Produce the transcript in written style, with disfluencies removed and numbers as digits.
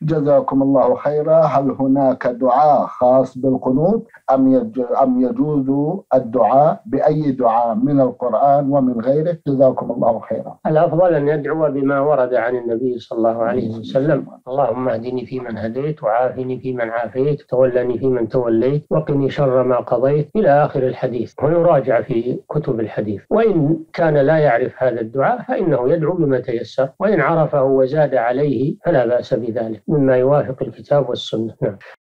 جزاكم الله خيرا. هل هناك دعاء خاص بالقنوت أم يجوز الدعاء بأي دعاء من القرآن ومن غيره؟ جزاكم الله خيرا. الأفضل أن يدعو بما ورد عن النبي صلى الله عليه وسلم: اللهم اهدني فيمن هديت، وعافني فيمن عافيت، وتولني فيمن توليت، وقني شر ما قضيت، إلى آخر الحديث. ويراجع في كتب الحديث. وإن كان لا يعرف هذا الدعاء فإنه يدعو بما تيسر، وإن عرفه وزاد عليه فلا بأس بذلك، مما يوافق الكتاب والسنة. نعم.